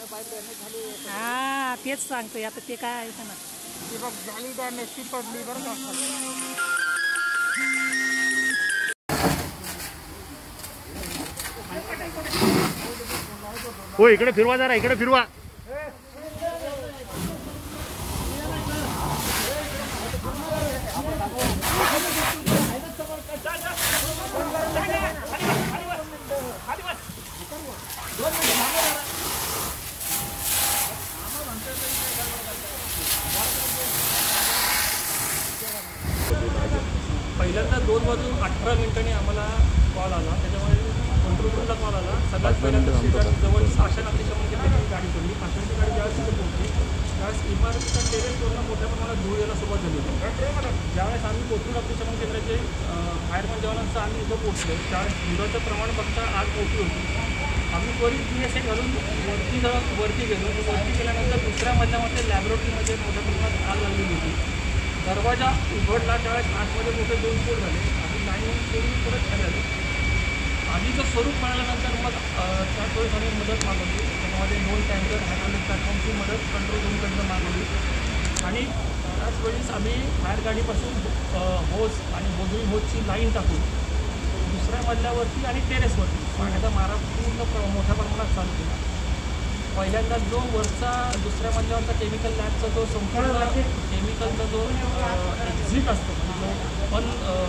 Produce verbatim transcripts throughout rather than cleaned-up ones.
हा तेच सांगतोय आता ते काय आहे ना ती बघ झाली डॅमेज पडली बरं का हो इकडे फिरवा जरा इकडे फिरवा पहिल्यांदा दोन वाजून अठरा मिनिटांनी आम्हाला कॉल आला त्याच्यामध्ये कंट्रोल रूमला कॉल आला सगळ्यात पहिल्यांदा जवळ आशा अग्निशमन केंद्राची गाडी सोडली आशांची गाडी ज्यावेळेस तिथे पोहोचली त्यावेळेस इमारतीच्या टेरेसवरून मोठ्या प्रमाणात धूळ यायला सुरुवात झाली होती ज्यावेळेस आम्ही कोथरूड अग्निशमन केंद्राचे फायरमॅन जवानांचं आम्ही इथं पोहोचलो त्यावेळेस धुराचं प्रमाण बघता आग मोठी होती आम्ही त्वरित बी एस ए घालून वरती जाऊन वरती गेलो वरती गेल्यानंतर दुसऱ्या मजल्यामध्ये लॅबोरेटरीमध्ये मोठ्या प्रमाणात आग लागलेली होती दरवाजा उघडला त्यावेळेस आतमध्ये मोठे दोन स्फोट झाले आम्ही लाईन सोडून परत खाली आलो आगीचं स्वरूप मिळाल्यानंतर मग त्याच वेळेस आम्ही मदत मागवली त्याच्यामध्ये दोन टँकर हायड्रोलिक प्लॅटफॉर्मची मदत कंट्रोल रूमकडनं मागवली आणि त्याच वेळेस आम्ही फायर गाडीपासून होज आणि होजरी होजची लाईन टाकून दुसऱ्या मजल्यावरती आणि टेरेसवरती पाण्याचा मारा पूर्ण मोठ्या प्रमाणात चालू केला पहिल्यांदा जो वरचा दुसऱ्या मजल्यावरचा केमिकल लॅबचा जो संपूर्ण केमिकलचा जो एक्झिट असतो म्हणजे जो पण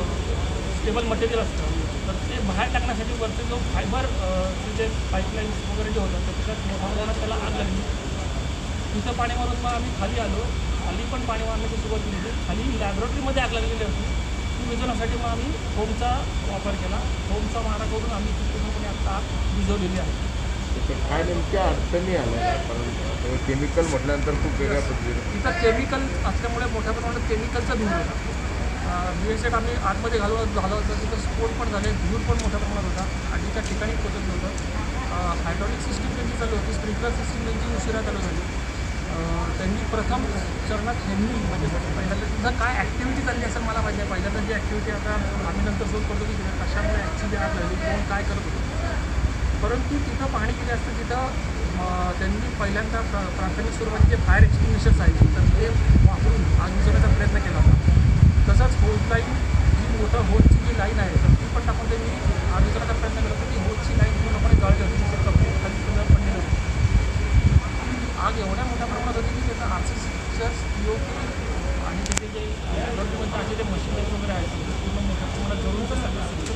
स्टेबल मटेरियल असतं तर ते बाहेर टाकण्यासाठी वरचे जो फायबर जे पाईपलाईन्स वगैरे जे होतात तर त्याच्यात मोठ्या प्रमाणात त्याला आग लागली तिथं पाणी मारून मग आम्ही खाली आलो खाली पण पाणी मारण्याची सुरुवात केली होती खाली लॅबोरेटरीमध्ये आग लागलेली होती ती विझवण्यासाठी मग आम्ही फोमचा वापर केला फोमचा मारा करून आम्ही ती पूर्णपणे आता आग विझवलेली आहे काय नेमक्या अडचणी आल्या कारण केमिकल म्हटल्यानंतर खूप वेगळ्या पद्धतीने तिथं केमिकल असल्यामुळे मोठ्या प्रमाणात केमिकलचा धूर होता बी एस एट आम्ही आतमध्ये घालवत झालं होतं तिथं स्फोट पण झाले धूर पण मोठ्या प्रमाणात होता आणि त्या ठिकाणी पोचत नव्हतं हायड्रॉलिक सिस्टीम त्यांची चालू होती स्प्रिंकलर सिस्टीम त्यांची उशिरा चालू झाली त्यांनी प्रथम चरणात ह्यांनी म्हणजे पहिल्यांदा तिथं काय ॲक्टिव्हिटी चालली असेल मला माहिती आहे पहिल्यांदा जी ॲक्टिव्हिटी आता आम्ही नंतर शोध करतो की कशामुळे ॲक्च्युली आग लागली कोण काय करत होतं परंतु तिथं पाहणी केली असतं तिथं त्यांनी पहिल्यांदा प्र प्राथमिक स्वरूपाचे जे फायर एक्सटिंग्विशर्स आहेत तर ते वापरून आग विझवण्याचा प्रयत्न केला होता तसंच होज लाईन जी मोठं होजची जी लाईन आहे तर ती पण टाकून त्यांनी आग विझवण्याचा प्रयत्न केला होता ती होजची लाईन पूर्णपणे जळली होती कपडे खाली कलर पडलेली होती आग एवढ्या मोठ्या प्रमाणात होती की त्याचं आर सी सिक्चर्स पी ओ पी आणि त्याचे जे लॅबोरेटरीमध्ये असे जे मशिनरी वगैरे आहेत ते पूर्ण मोठ्या प्रमाणात जळून तर सगळे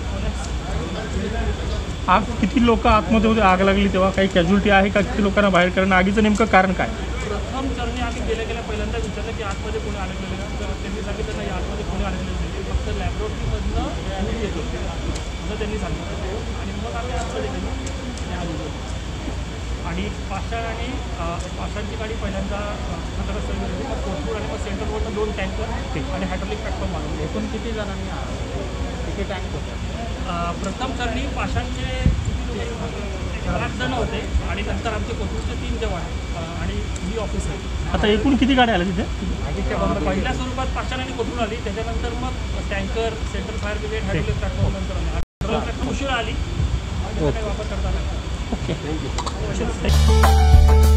आग किती लोक आतमध्ये होते आग लागली तेव्हा काही कॅज्युअलिटी आहे का किती लोकांना बाहेर करणं आगीचं नेमकं कारण काय प्रथम चरणी आम्ही गेल्या गेल्या पहिल्यांदा विचारलं की आतमध्ये कोणी अडकलेलं नाही तर त्यांनी सांगितलं नाही आतमध्ये कोणी अडकलेलं नाही फक्त लॅबोरेटरीमधनं दूर येत होते असं त्यांनी सांगितलं आणि मग आम्ही आतमध्ये गेलो आणि आलो आणि पाषाण आणि पाषाणची गाडी पहिल्यांदा खतरस्थळी गेली मग कोथरूड आणि मग सेंट्रल रोडनं दोन टँकर आणि हायड्रॉलिक प्लॅटफॉर्म मागवले एकूण किती जणांनी किती टँक होते प्रथम चरणी पाषाणचे आठ जण होते आणि नंतर आमचे कोथरूडचे तीन जवान आणि ही ऑफिस आहे आता एकूण किती गाड्या आल्या तिथे पहिल्या स्वरूपात पाषाण आणि कोथरूड आली त्याच्यानंतर मग tanker central fire brigade hydraulic platform नंतर आली हायड्रोलिक प्लॅटफॉर्म उशिरा आली काही वापर करता नाही ओके थँक्यू